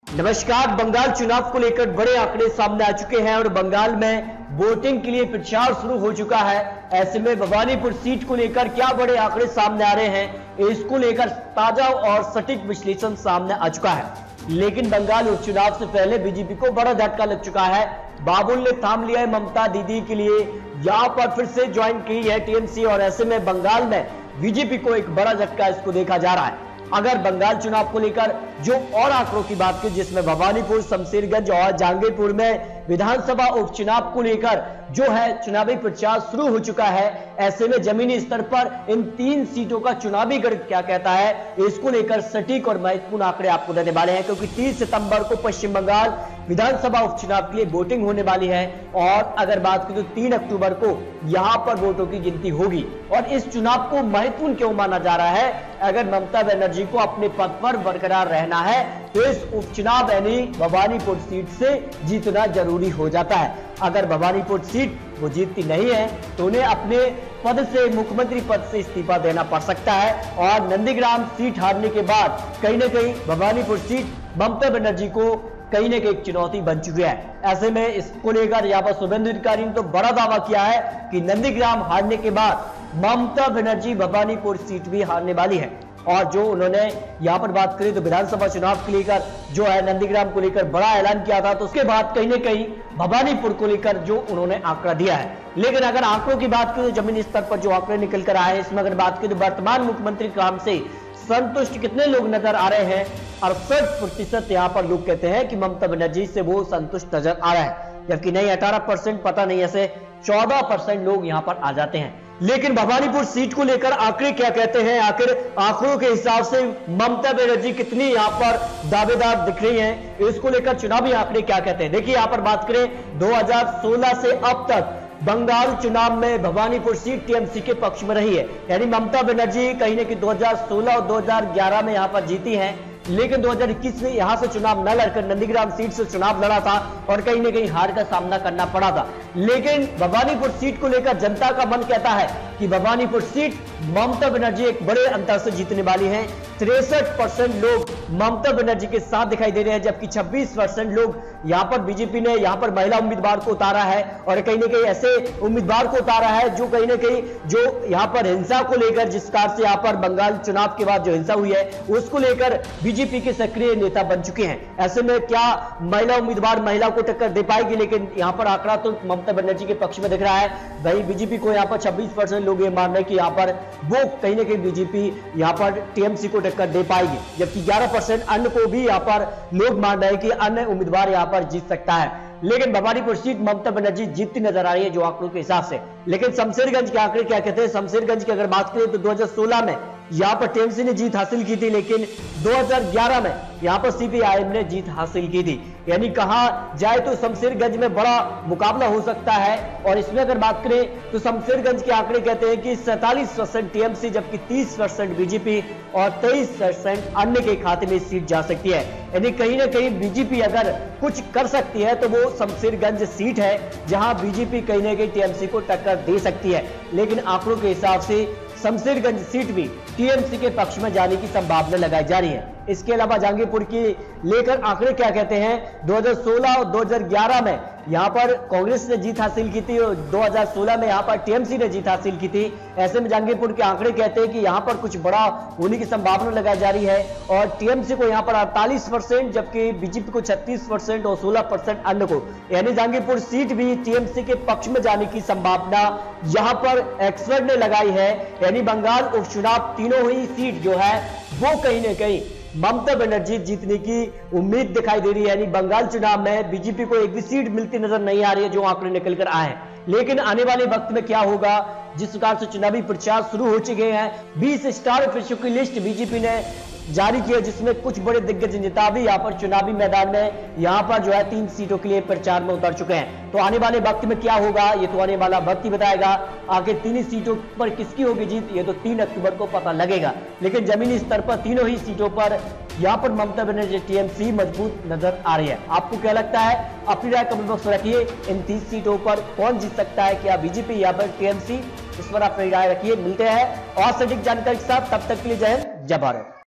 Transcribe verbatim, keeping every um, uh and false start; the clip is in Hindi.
नमस्कार। बंगाल चुनाव को लेकर बड़े आंकड़े सामने आ चुके हैं और बंगाल में वोटिंग के लिए प्रचार शुरू हो चुका है। ऐसे में भवानीपुर सीट को लेकर क्या बड़े आंकड़े सामने आ रहे हैं, इसको लेकर ताजा और सटीक विश्लेषण सामने आ चुका है। लेकिन बंगाल उपचुनाव से पहले बीजेपी को बड़ा झटका लग चुका है। बाबुल ने थाम लिया है ममता दीदी के लिए, यहां पर फिर से ज्वाइन की है टीएमसी और ऐसे में बंगाल में बीजेपी को एक बड़ा झटका इसको देखा जा रहा है। अगर बंगाल चुनाव को लेकर जो और आंकड़ों की बात की, जिसमें भवानीपुर, शमशेरगंज और जहांगीरपुर में विधानसभा उपचुनाव को लेकर जो है चुनावी प्रचार शुरू हो चुका है, ऐसे में जमीनी स्तर पर इन तीन सीटों का चुनावी गणित क्या कहता है, इसको लेकर सटीक और महत्वपूर्ण आंकड़े आपको देने वाले हैं। क्योंकि तीस सितंबर को पश्चिम बंगाल विधानसभा उपचुनाव के लिए वोटिंग होने वाली है और अगर बात की तो तीन अक्टूबर को यहां पर वोटों की गिनती होगी। और इस चुनाव को महत्वपूर्ण क्यों माना जा रहा है? अगर ममता बनर्जी को अपने पद पर बरकरार रहना है तो इस उपचुनाव यानी भवानीपुर सीट से जीतना जरूरी हो जाता है। अगर भवानीपुर सीट वो जीतती नहीं है तो उन्हें अपने पद से, मुख्यमंत्री पद से इस्तीफा देना पड़ सकता है। और नंदीग्राम सीट हारने के बाद कहीं ना कहीं भवानीपुर सीट ममता बनर्जी को कहीं ना कहीं चुनौती बन चुकी है। ऐसे में इसको लेकर यहाँ पर शुभेंदु अधिकारी ने तो बड़ा दावा किया है कि नंदीग्राम हारने के बाद ममता बनर्जी भवानीपुर सीट भी हारने वाली है। और जो उन्होंने यहाँ पर बात करी तो विधानसभा चुनाव को लेकर जो है नंदीग्राम को लेकर बड़ा ऐलान किया था, तो उसके बाद कहीं ना कहीं भवानीपुर को लेकर जो उन्होंने आंकड़ा दिया है। लेकिन अगर आंकड़ों की बात करें तो जमीनी स्तर पर जो आंकड़े निकल कर आए हैं, इसमें अगर बात करें तो वर्तमान मुख्यमंत्री काम से संतुष्ट कितने लोग नजर आ रहे हैं? अड़सठ प्रतिशत यहाँ पर लोग कहते हैं कि ममता बनर्जी से वो संतुष्ट नजर आ रहा है, जबकि नहीं अठारह परसेंट पता नहीं, ऐसे चौदह परसेंट लोग यहाँ पर आ जाते हैं। लेकिन भवानीपुर सीट को लेकर आंकड़े क्या कहते हैं? आखिर आंकड़ों के हिसाब से ममता बनर्जी कितनी यहाँ पर दावेदार दिख रही हैं, इसको लेकर चुनावी आंकड़े क्या कहते हैं? देखिए, यहाँ पर बात करें दो हजार सोलह से अब तक बंगाल चुनाव में भवानीपुर सीट टीएमसी के पक्ष में रही है। यानी ममता बनर्जी कहीं ना कहीं दो हजार सोलह और दो हजार ग्यारह में यहाँ पर जीती हैं, लेकिन दो हजार इक्कीस में यहां से चुनाव न लड़कर नंदीग्राम सीट से चुनाव लड़ा था और कहीं ना कहीं हार का सामना करना पड़ा था। लेकिन भवानीपुर सीट को लेकर जनता का मन कहता है कि भवानीपुर सीट ममता बनर्जी एक बड़े अंतर से जीतने वाली है। तिरसठ परसेंट लोग ममता बनर्जी के साथ दिखाई दे रहे हैं, जबकि छब्बीस परसेंट लोग यहां पर बीजेपी ने यहां पर महिला उम्मीदवार को उतारा है और कहीं ना कहीं ऐसे उम्मीदवार को उतारा है जो कहीं ना कहीं जो यहां पर हिंसा को लेकर, जिस कार से यहां पर बंगाल चुनाव के बाद जो हिंसा हुई है उसको लेकर बीजेपी के सक्रिय नेता बन चुके हैं। ऐसे में क्या महिला उम्मीदवार महिला को टक्कर दे पाएगी? लेकिन यहां पर आंकड़ा तो ममता बनर्जी के पक्ष में दिख रहा है। वही बीजेपी को यहां पर छब्बीस परसेंट लोग ये मान रहे हैं कि यहां पर वो कहीं ना कहीं बीजेपी यहां पर टीएमसी को टक्कर दे पाएगी, जबकि ग्यारह परसेंट अन्य को भी यहां पर लोग मान रहे हैं कि अन्य उम्मीदवार यहां पर जीत सकता है। लेकिन भवानीपुर सीट ममता बनर्जी जीतती नजर आ रही है जो आंकड़ों के हिसाब से। लेकिन शमशेरगंज के आंकड़े क्या कहते हैं? शमशेरगंज की अगर बात करें तो दो हजार सोलह में यहां पर टीएमसी ने जीत हासिल की थी, लेकिन दो हजार ग्यारह में यहां पर सीपीआईएम ने जीत हासिल की थी। यानी कहा जाए तो शमशेरगंज में बड़ा मुकाबला हो सकता है। और इसमें अगर बात करें तो शमशेरगंज के आंकड़े कहते हैं कि सैंतालीस परसेंट टीएमसी जबकि तीस परसेंट बीजेपी और तेईस परसेंट अन्य के खाते में सीट जा सकती है। यानी कहीं ना कहीं बीजेपी अगर कुछ कर सकती है तो वो शमशेरगंज सीट है जहां बीजेपी कहीं ना कहीं टीएमसी को टक्कर दे सकती है। लेकिन आंकड़ों के हिसाब से शमशेरगंज सीट भी टीएमसी के पक्ष में जाने की संभावना लगाई जा रही है। इसके अलावा जहांगीरपुर की लेकर आंकड़े क्या कहते हैं? दो हजार सोलह और दो हजार ग्यारह में यहां पर कांग्रेस ने जीत हासिल की थी और दो हजार सोलह में यहां पर टीएमसी ने जीत हासिल की थी। ऐसे में जहांगीरपुर के आंकड़े कहते हैं कि यहां पर कुछ बड़ा होने की संभावना लगाई जा रही है और टीएमसी को यहां पर अड़तालीस परसेंट जबकि बीजेपी को छत्तीस परसेंट और सोलह परसेंट अन्य को, यानी जहांगीरपुर सीट भी टीएमसी के पक्ष में जाने की संभावना यहां पर एक्सपर्ट ने लगाई है। यानी बंगाल उपचुनाव तीनों ही सीट जो है वो कहीं ना कहीं ममता बनर्जी जीतने की उम्मीद दिखाई दे रही है। यानी बंगाल चुनाव में बीजेपी को एक भी सीट मिलती नजर नहीं आ रही है जो आंकड़े निकल कर आए हैं। लेकिन आने वाले वक्त में क्या होगा? जिस प्रकार से चुनावी प्रचार शुरू हो चुके हैं, बीस स्टार प्रत्याशियों की लिस्ट बीजेपी ने जारी की है, जिसमें कुछ बड़े दिग्गज नेता भी यहाँ पर चुनावी मैदान में यहाँ पर जो है तीन सीटों के लिए प्रचार में उतर चुके हैं। तो आने वाले वक्त में क्या होगा ये तो आने वाला वक्त ही बताएगा। आखिर तीन ही सीटों पर किसकी होगी जीत ये तो तीन अक्टूबर को पता लगेगा। लेकिन जमीनी स्तर पर तीनों ही सीटों पर यहाँ पर ममता बनर्जी टीएमसी मजबूत नजर आ रही है। आपको क्या लगता है? अपनी राय कमेंट बॉक्स में रखिए। इन तीन सीटों पर कौन जीत सकता है, क्या बीजेपी या फिर टीएमसी? इस पर अपनी राय रखिए। मिलते हैं और सटीक जानकारी के साथ, तब तक के लिए जय हिंद, जय भारत।